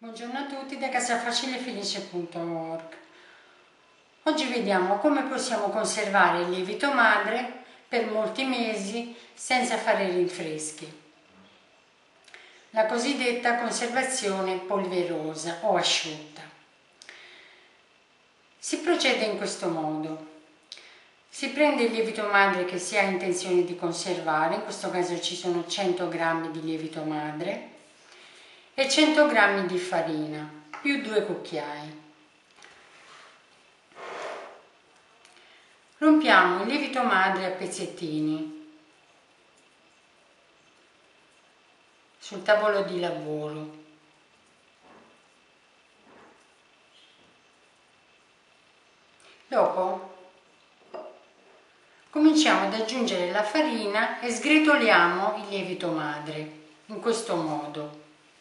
Buongiorno a tutti da casafacilefelice.org. Oggi vediamo come possiamo conservare il lievito madre per molti mesi senza fare rinfreschi. La cosiddetta conservazione polverosa o asciutta. Si procede in questo modo. Si prende il lievito madre che si ha intenzione di conservare, in questo caso ci sono 100 g di lievito madre, e 100 g di farina più 2 cucchiai. Rompiamo il lievito madre a pezzettini sul tavolo di lavoro. Dopo cominciamo ad aggiungere la farina e sgretoliamo il lievito madre in questo modo.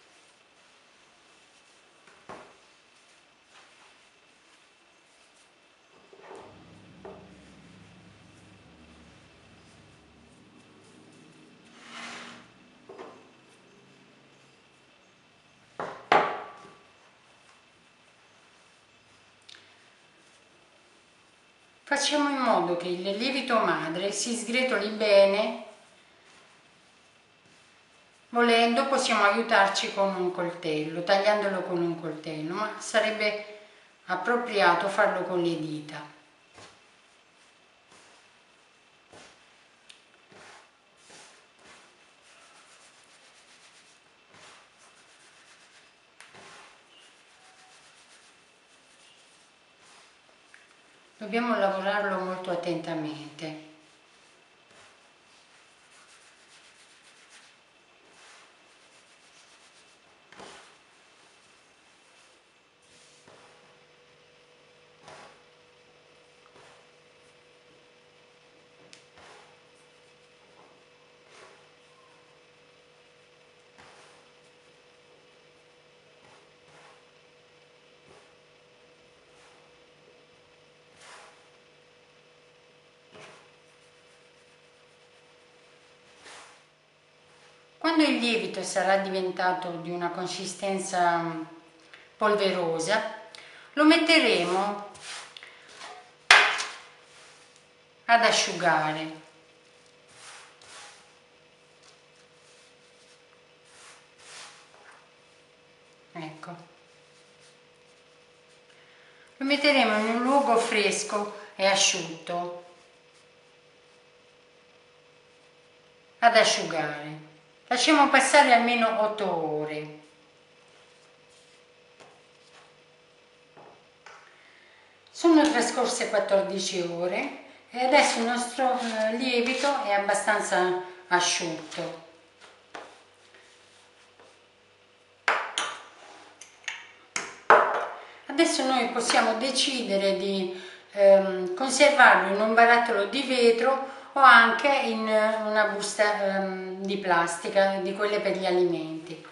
Facciamo in modo che il lievito madre si sgretoli bene. Volendo possiamo aiutarci con un coltello, tagliandolo con un coltello, ma sarebbe appropriato farlo con le dita. Dobbiamo lavorarlo molto attentamente. Quando il lievito sarà diventato di una consistenza polverosa, lo metteremo ad asciugare. Ecco. Lo metteremo in un luogo fresco e asciutto ad asciugare. Lasciamo passare almeno 8 ore. Sono trascorse 14 ore e adesso il nostro lievito è abbastanza asciutto. Adesso noi possiamo decidere di conservarlo in un barattolo di vetro o anche in una busta di plastica, di quelle per gli alimenti.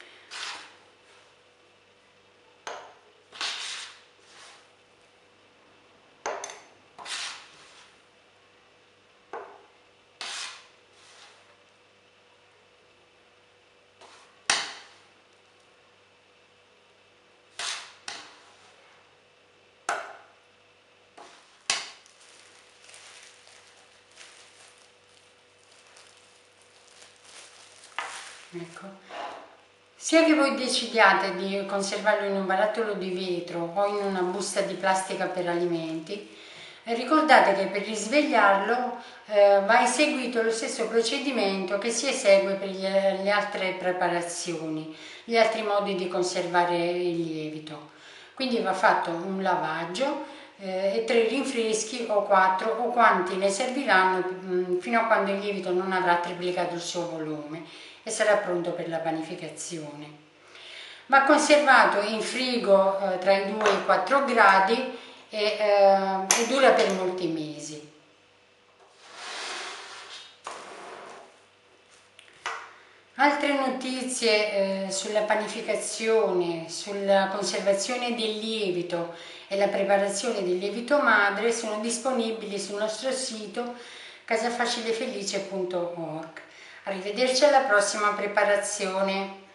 Ecco. Sia che voi decidiate di conservarlo in un barattolo di vetro o in una busta di plastica per alimenti, ricordate che per risvegliarlo va eseguito lo stesso procedimento che si esegue per le altre preparazioni, gli altri modi di conservare il lievito. Quindi va fatto un lavaggio e 3 rinfreschi o 4 o quanti ne serviranno fino a quando il lievito non avrà triplicato il suo volume e sarà pronto per la panificazione. Va conservato in frigo tra i 2 e i 4 gradi e dura per molti mesi. Altre notizie sulla panificazione, sulla conservazione del lievito e la preparazione del lievito madre sono disponibili sul nostro sito casafacilefelice.org. Arrivederci alla prossima preparazione.